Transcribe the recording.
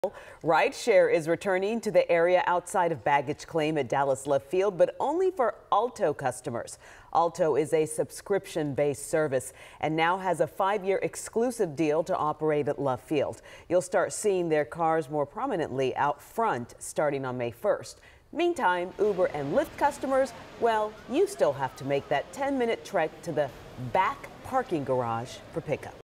Rideshare is returning to the area outside of baggage claim at Dallas Love Field, but only for Alto customers. Alto is a subscription-based service and now has a 5-year exclusive deal to operate at Love Field. You'll start seeing their cars more prominently out front starting on May 1st. Meantime, Uber and Lyft customers, well, you still have to make that 10-minute trek to the back parking garage for pickup.